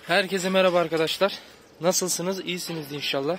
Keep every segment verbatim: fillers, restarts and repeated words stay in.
Herkese merhaba arkadaşlar. Nasılsınız? İyisiniz inşallah.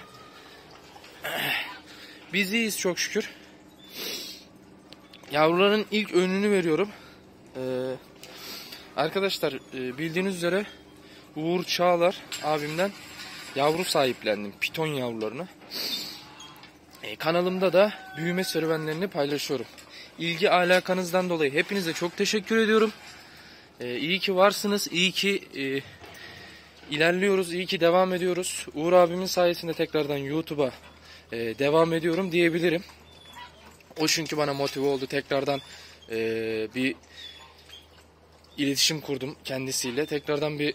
Biz iyiyiz çok şükür. Yavruların ilk önünü veriyorum. Ee, arkadaşlar bildiğiniz üzere Uğur Çağlar abimden yavru sahiplendim. Piton yavrularını. Ee, kanalımda da büyüme serüvenlerini paylaşıyorum. İlgi alakanızdan dolayı hepinize çok teşekkür ediyorum. Ee, iyi ki varsınız. İyi ki e, ilerliyoruz. İyi ki devam ediyoruz. Uğur abimin sayesinde tekrardan YouTube'a e, devam ediyorum diyebilirim. O çünkü bana motive oldu. Tekrardan e, bir iletişim kurdum kendisiyle. Tekrardan bir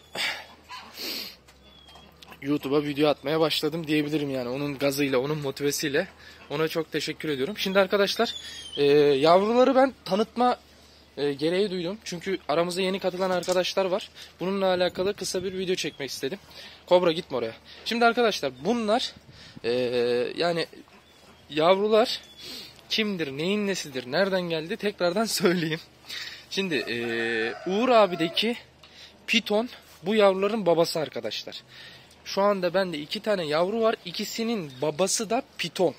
YouTube'a video atmaya başladım diyebilirim yani. Onun gazıyla, onun motivesiyle. Ona çok teşekkür ediyorum. Şimdi arkadaşlar e, yavruları ben tanıtma e, gereği duydum. Çünkü aramızda yeni katılan arkadaşlar var. Bununla alakalı kısa bir video çekmek istedim. Kobra gitme oraya. Şimdi arkadaşlar bunlar e, yani yavrular kimdir, neyin nesidir, nereden geldi tekrardan söyleyeyim. Şimdi e, Uğur abideki piton bu yavruların babası arkadaşlar. Şu anda bende iki tane yavru var. İkisinin babası da piton.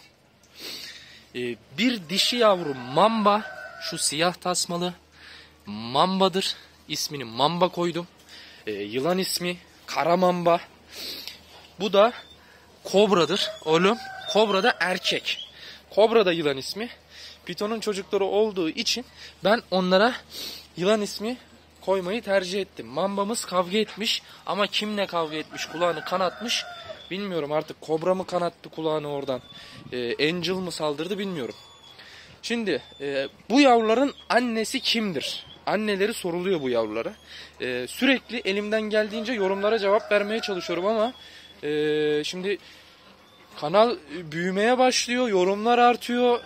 Ee, bir dişi yavru mamba. Şu siyah tasmalı mambadır. İsmini mamba koydum. Ee, yılan ismi kara mamba. Bu da kobradır oğlum. Kobra da erkek. Kobra da yılan ismi. Pitonun çocukları olduğu için ben onlara yılan ismi koymayı tercih ettim. Mambamız kavga etmiş ama kimle kavga etmiş, kulağını kanatmış bilmiyorum artık. Kobra mı kanattı kulağını oradan, ee, Angel mı saldırdı bilmiyorum. Şimdi e, bu yavruların annesi kimdir? Anneleri soruluyor bu yavrulara. E, sürekli elimden geldiğince yorumlara cevap vermeye çalışıyorum ama e, şimdi kanal büyümeye başlıyor, yorumlar artıyor.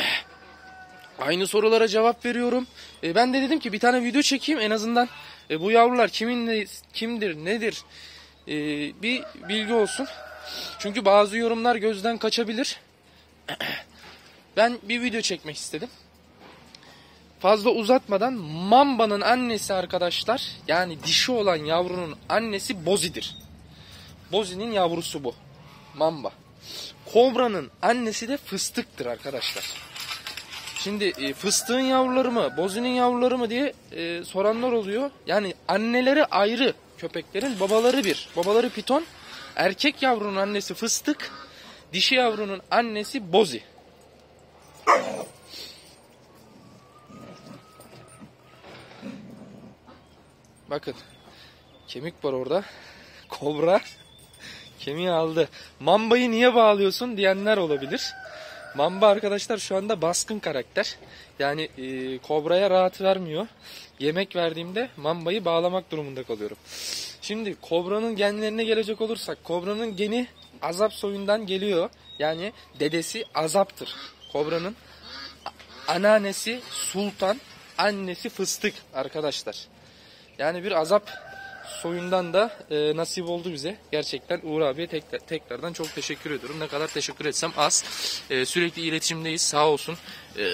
Aynı sorulara cevap veriyorum. E, ben de dedim ki bir tane video çekeyim en azından e, bu yavrular kimin ne, kimdir, nedir e, bir bilgi olsun. Çünkü bazı yorumlar gözden kaçabilir. Ben bir video çekmek istedim. Fazla uzatmadan Mamba'nın annesi arkadaşlar, yani dişi olan yavrunun annesi Bozi'dir. Bozi'nin yavrusu bu. Mamba. Kobra'nın annesi de Fıstık'tır arkadaşlar. Şimdi e, fıstığın yavruları mı, bozinin yavruları mı diye e, soranlar oluyor. Yani anneleri ayrı köpeklerin, babaları bir. Babaları piton, erkek yavrunun annesi fıstık, dişi yavrunun annesi bozi. Bakın, kemik var orada. Kobra kemiği aldı. Mamba'yı niye bağlıyorsun diyenler olabilir. Mamba arkadaşlar şu anda baskın karakter. Yani e, kobraya rahat vermiyor. Yemek verdiğimde Mamba'yı bağlamak durumunda kalıyorum. Şimdi kobranın genlerine gelecek olursak, kobranın geni Azap soyundan geliyor. Yani dedesi Azap'tır. Kobranın anneannesi Sultan, annesi Fıstık arkadaşlar. Yani bir Azap soyundan da e, nasip oldu bize. Gerçekten Uğur abiye tekrar, tekrardan çok teşekkür ediyorum. Ne kadar teşekkür etsem az. E, sürekli iletişimdeyiz, sağ olsun. E,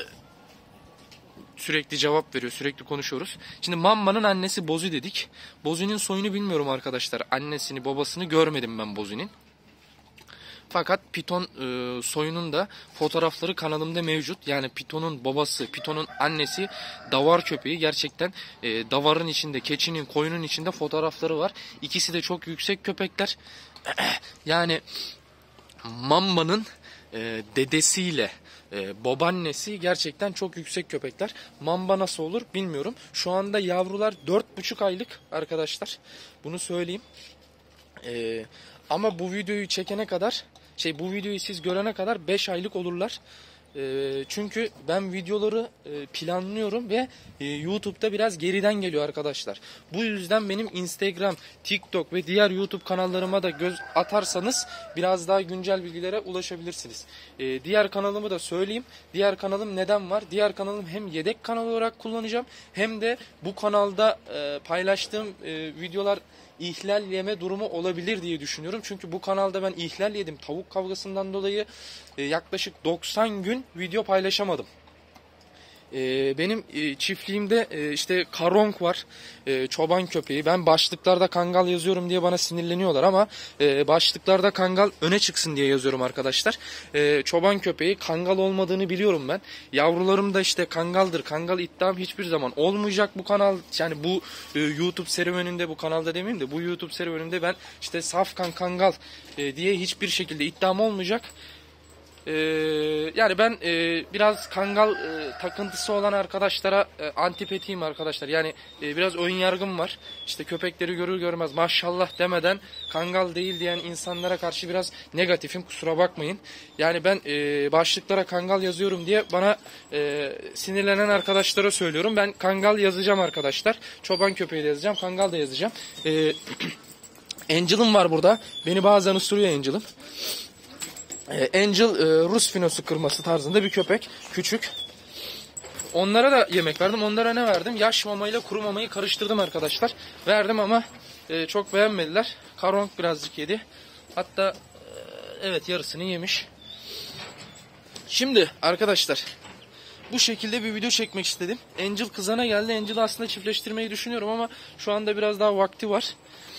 sürekli cevap veriyor, sürekli konuşuyoruz. Şimdi Mamba'nın annesi Bozi dedik. Bozi'nin soyunu bilmiyorum arkadaşlar. Annesini, babasını görmedim ben Bozi'nin. Fakat piton e, soyunun da fotoğrafları kanalımda mevcut. Yani pitonun babası, pitonun annesi davar köpeği. Gerçekten e, davarın içinde, keçinin, koyunun içinde fotoğrafları var. İkisi de çok yüksek köpekler. Yani Mamba'nın e, dedesiyle e, babaannesi gerçekten çok yüksek köpekler. Mamba nasıl olur bilmiyorum. Şu anda yavrular dört buçuk aylık arkadaşlar. Bunu söyleyeyim. E, ama bu videoyu çekene kadar, şey bu videoyu siz görene kadar beş aylık olurlar. E, çünkü ben videoları e, planlıyorum ve e, YouTube'da biraz geriden geliyor arkadaşlar. Bu yüzden benim Instagram, TikTok ve diğer YouTube kanallarıma da göz atarsanız biraz daha güncel bilgilere ulaşabilirsiniz. E, diğer kanalımı da söyleyeyim. Diğer kanalım neden var? Diğer kanalım hem yedek kanal olarak kullanacağım hem de bu kanalda e, paylaştığım e, videolar ihlal yeme durumu olabilir diye düşünüyorum. Çünkü bu kanalda ben ihlal yedim. Tavuk kavgasından dolayı e, yaklaşık doksan gün video paylaşamadım. Ee, benim e, çiftliğimde e, işte karong var, e, çoban köpeği. Ben başlıklarda kangal yazıyorum diye bana sinirleniyorlar ama e, başlıklarda kangal öne çıksın diye yazıyorum arkadaşlar. E, çoban köpeği, kangal olmadığını biliyorum ben. Yavrularım da işte kangaldır. Kangal iddiam hiçbir zaman olmayacak bu kanal. Yani bu e, YouTube serüveninde, bu kanalda demeyeyim de bu YouTube serüveninde ben işte safkan kangal e, diye hiçbir şekilde iddiam olmayacak. Ee, yani ben e, biraz kangal e, takıntısı olan arkadaşlara e, antipatiyim arkadaşlar. Yani e, biraz ön yargım var. İşte köpekleri görür görmez maşallah demeden kangal değil diyen insanlara karşı biraz negatifim, kusura bakmayın. Yani ben e, başlıklara kangal yazıyorum diye bana e, sinirlenen arkadaşlara söylüyorum. Ben kangal yazacağım arkadaşlar. Çoban köpeği de yazacağım, kangal da yazacağım. E, Angel'ım var burada. Beni bazen ısırıyor Angel'ım. Angel Rus finosu kırması tarzında bir köpek. Küçük. Onlara da yemek verdim. Onlara ne verdim? Yaş mamayla kuru mamayı karıştırdım arkadaşlar. Verdim ama çok beğenmediler. Karong birazcık yedi. Hatta evet yarısını yemiş. Şimdi arkadaşlar bu şekilde bir video çekmek istedim. Angel kızana geldi. Angel'ı aslında çiftleştirmeyi düşünüyorum ama şu anda biraz daha vakti var.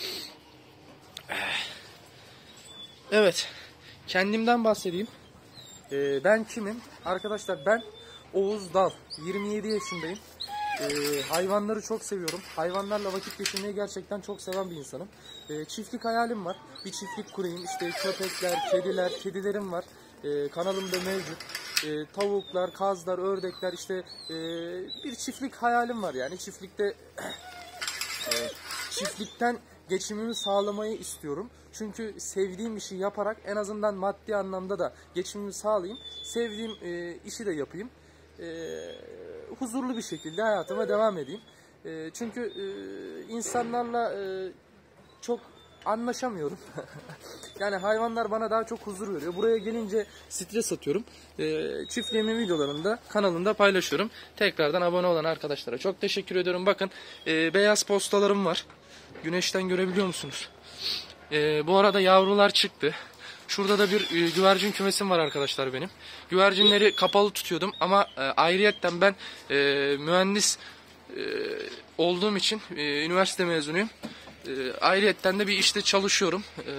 Evet. Kendimden bahsedeyim. Ee, ben kimim? Arkadaşlar ben Oğuz Dal. yirmi yedi yaşındayım. Ee, hayvanları çok seviyorum. Hayvanlarla vakit geçirmeyi gerçekten çok seven bir insanım. Ee, çiftlik hayalim var. Bir çiftlik kurayım. İşte köpekler, kediler, kedilerim var. Ee, kanalımda mevcut. Ee, tavuklar, kazlar, ördekler işte ee, bir çiftlik hayalim var yani. Çiftlikte e, çiftlikten geçimimi sağlamayı istiyorum. Çünkü sevdiğim işi yaparak en azından maddi anlamda da geçimimi sağlayayım. Sevdiğim e, işi de yapayım. E, huzurlu bir şekilde hayatıma devam edeyim. E, çünkü e, insanlarla e, çok anlaşamıyorum. Yani hayvanlar bana daha çok huzur veriyor. Buraya gelince stres atıyorum. E, çiftliğimin videolarını da kanalımda paylaşıyorum. Tekrardan abone olan arkadaşlara çok teşekkür ediyorum. Bakın e, beyaz postalarım var. Güneşten görebiliyor musunuz? Ee, bu arada yavrular çıktı. Şurada da bir e, güvercin kümesim var arkadaşlar benim. Güvercinleri kapalı tutuyordum ama e, ayrıyetten ben e, mühendis e, olduğum için e, üniversite mezunuyum. E, ayrıyetten de bir işte çalışıyorum. E,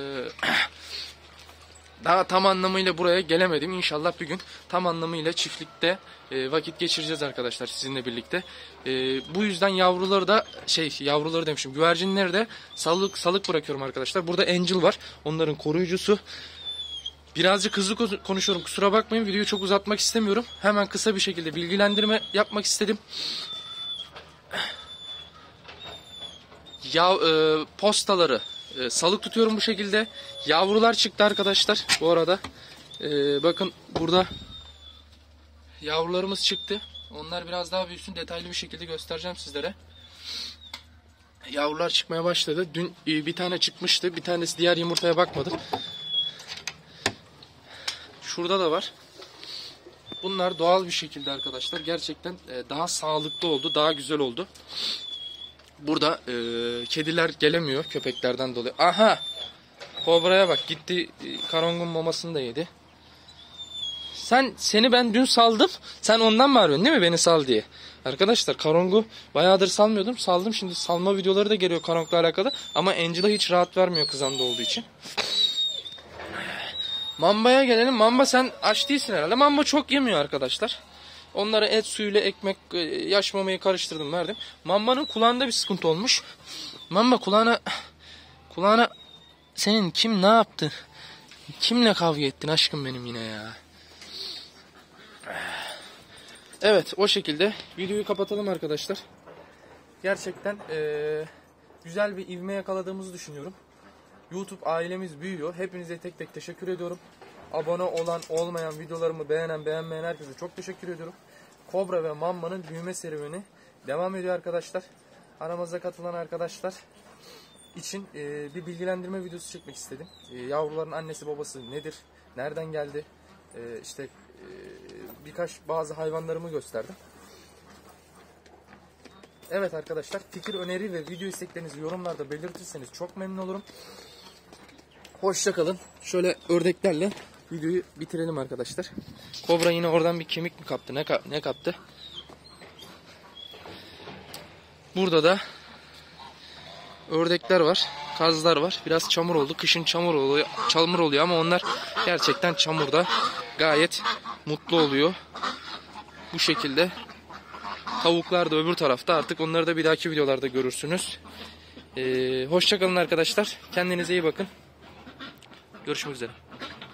Daha tam anlamıyla buraya gelemedim. İnşallah bir gün tam anlamıyla çiftlikte e, vakit geçireceğiz arkadaşlar sizinle birlikte. E, bu yüzden yavruları da şey yavruları demişim güvercinleri de salık salık bırakıyorum arkadaşlar. Burada Angel var. Onların koruyucusu. Birazcık hızlı konuşuyorum. Kusura bakmayın. Videoyu çok uzatmak istemiyorum. Hemen kısa bir şekilde bilgilendirme yapmak istedim. Ya e, postaları e, salık tutuyorum bu şekilde. Yavrular çıktı arkadaşlar. Bu arada e, bakın burada yavrularımız çıktı. Onlar biraz daha büyüsün, detaylı bir şekilde göstereceğim sizlere. Yavrular çıkmaya başladı. Dün e, bir tane çıkmıştı. Bir tanesi diğer yumurtaya bakmadı. Şurada da var. Bunlar doğal bir şekilde arkadaşlar. Gerçekten e, daha sağlıklı oldu. Daha güzel oldu. Burada e, kediler gelemiyor köpeklerden dolayı. Aha! Kobra'ya bak, gitti karongun mamasını da yedi. Sen seni ben dün saldım. Sen ondan mı arıyorsun değil mi beni sal diye? Arkadaşlar karongu bayağıdır salmıyordum. Saldım, şimdi salma videoları da geliyor karongla alakalı. Ama Angel'a hiç rahat vermiyor kızamda olduğu için. Mamba'ya gelelim. Mamba sen aç değilsin herhalde. Mamba çok yemiyor arkadaşlar. Onlara et suyuyla ekmek, yaş mamayı karıştırdım, verdim. Mamba'nın kulağında bir sıkıntı olmuş. Mamba kulağına kulağına senin kim ne yaptı? Kimle kavga ettin aşkım benim yine ya? Evet, o şekilde videoyu kapatalım arkadaşlar. Gerçekten ee, güzel bir ivme yakaladığımızı düşünüyorum. YouTube ailemiz büyüyor. Hepinize tek tek teşekkür ediyorum. Abone olan, olmayan, videolarımı beğenen, beğenmeyen herkese çok teşekkür ediyorum. Kobra ve Mamba'nın büyüme serüveni devam ediyor arkadaşlar. Aramıza katılan arkadaşlar için e, bir bilgilendirme videosu çekmek istedim. E, yavruların annesi babası nedir? Nereden geldi? E, işte e, birkaç bazı hayvanlarımı gösterdim. Evet arkadaşlar, fikir, öneri ve video isteklerinizi yorumlarda belirtirseniz çok memnun olurum. Hoşça kalın. Şöyle ördeklerle videoyu bitirelim arkadaşlar. Kobra yine oradan bir kemik mi kaptı? Ne, ka ne kaptı? Burada da ördekler var, kazlar var. Biraz çamur oldu. Kışın çamur oluyor, çamur oluyor ama onlar gerçekten çamurda gayet mutlu oluyor. Bu şekilde. Tavuklar da öbür tarafta. Artık onları da bir dahaki videolarda görürsünüz. Ee, hoşça kalın arkadaşlar. Kendinize iyi bakın. Görüşmek üzere.